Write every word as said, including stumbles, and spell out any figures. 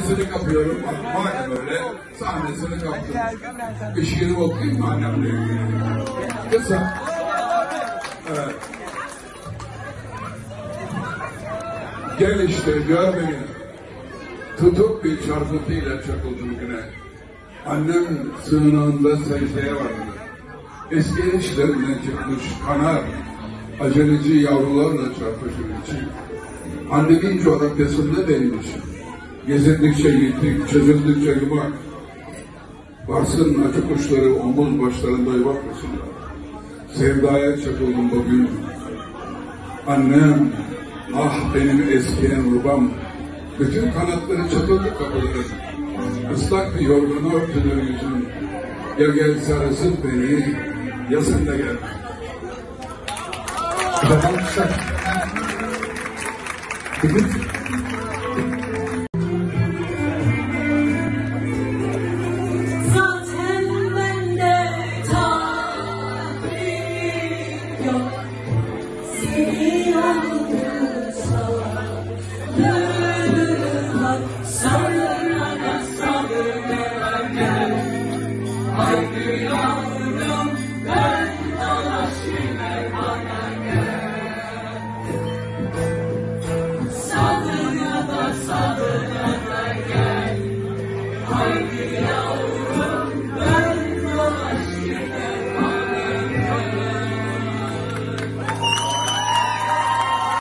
sahnesini kapıyorum. Madem öyle sahnesini kaptım. Bir şiir okuyayım mı annemle ilgili? Kısa. Evet. Gel işte gör beni. Tutup bir çarpıntıyla çakıldım güne. Annem sığınağında secdeye vardı. Eski enişlerinden çıkmış kanar, aceleci yavrularla çarpışır için. Annemin coğrafyasında değilmiş. Gezindikçe yitik, çözüldükçe yumak. Varsın acı kuşları omuz başlarında yumak mısın? Sevdaya çakıldım bugün. Annem, ah benim eskiyen rubam. Bütün kanatları çatıldı kapıları. Islak bir yorgunu örtülür yüzüm. Ya gel sarısın beni, ya sen de gel. Tamam kısa. Bugün zaten bende tabi yok. Seni yalnızsa bırak. Sana sabır ver. Ay